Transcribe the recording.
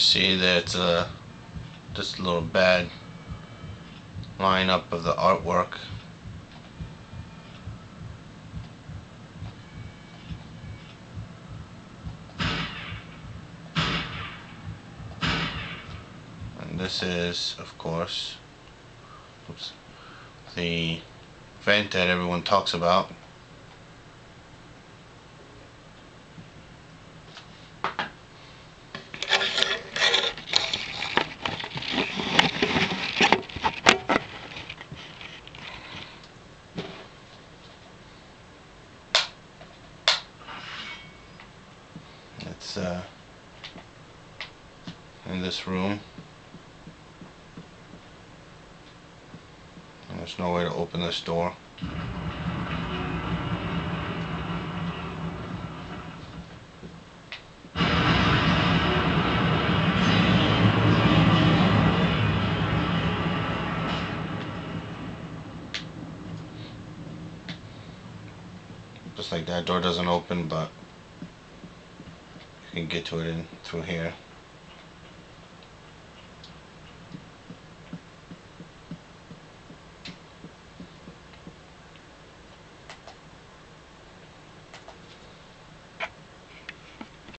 See that just a little bad lineup of the artwork. And this is, of course, the vent that everyone talks about. It's in this room. And there's no way to open this door. Just like that, door doesn't open, but you can get to it in through here.